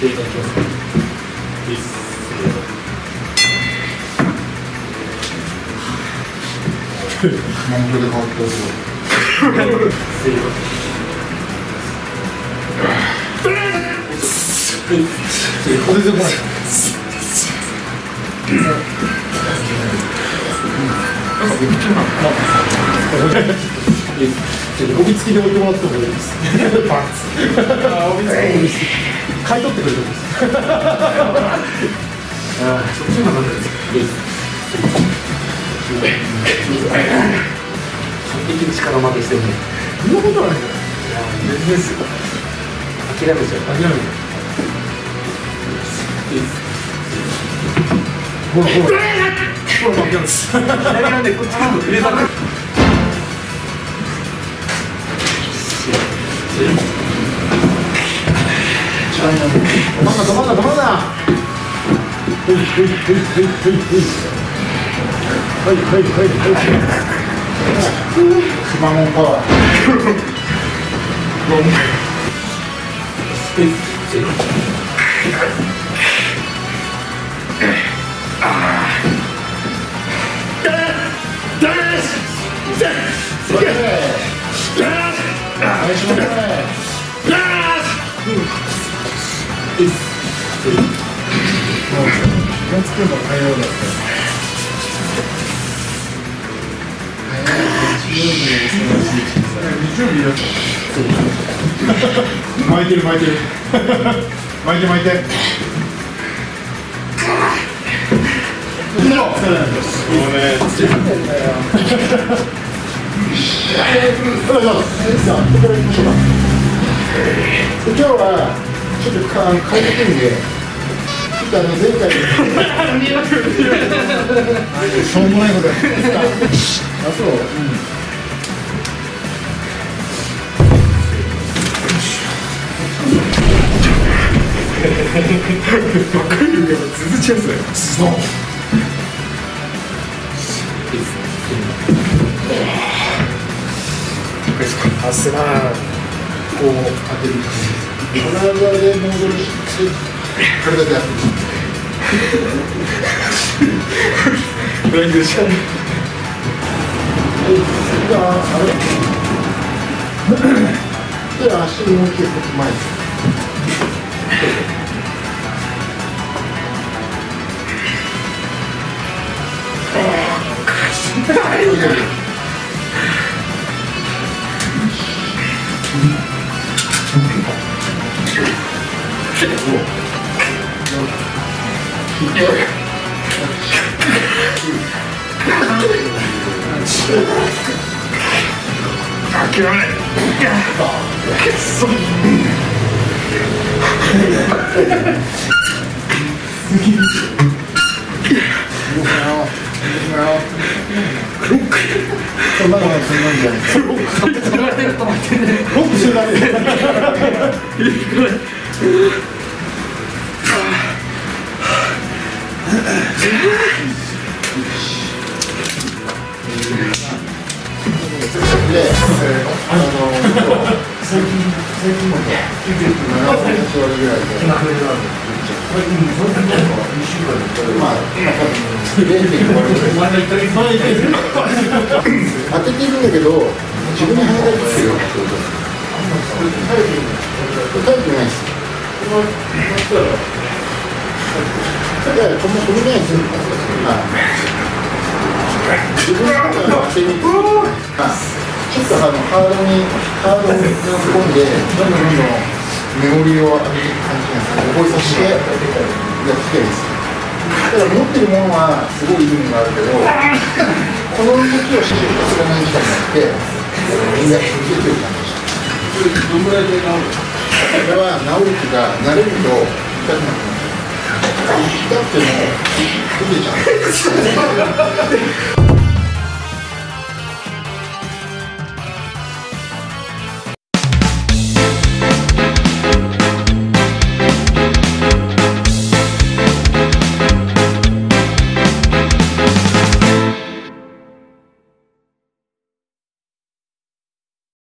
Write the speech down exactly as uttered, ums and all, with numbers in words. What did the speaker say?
ていただきます。いいっす。 熊本で変わったぞ。 帯付きで置いてもらってもいいです。パンツ。買い取ってくれるんです。ああ、そっちの方がいいです。完璧に力負けしてるね。そんなことないじゃない。全然ですよ。諦めちゃう。諦めちゃう。ほらほら。ほら負けます。左なんでこっちから入れたく。ど真ん中ど真ん中ど真ん中。はいはいはいはいはいはいはいはい。 スマホパワー。気がつけば早いだった。日曜日だった。巻いてる巻いてる。巻いて巻いて。今日はちょっと変えてくんで、ちょっとあの前回でしょうもないことやってた。あ、そう。うん。バカ言うけど続きやすい。そう。あ、すまん。こう当てる感じ。体で戻して体でやってる。ブレイクしちゃう。じゃああれ。で足の動きを前に。諦めない。くそ。そんなのそんなんじゃない。ロックしてない。で、あの最近最近もね、きゅうじゅうななわりぐらいで、まあ今多分零点五割ぐらい。当てているんだけど、自分に跳ね返ってくるよ。耐えてないです。いや、このこのぐらいするんですよ。自分の中で当てにくい。ちょっとあのハードにハードに突っ込んで、どんどんどんどんメモリーを上げていく感じなんです。覚えさせてやっていきたいです。だから持ってるものはすごい意味があるけど、この動きをしっかりさせらない時間になって、みんなできる感じでした。どのぐらいで治る？これは治る気が慣れると痛くなくなる。痛くても出てちゃう。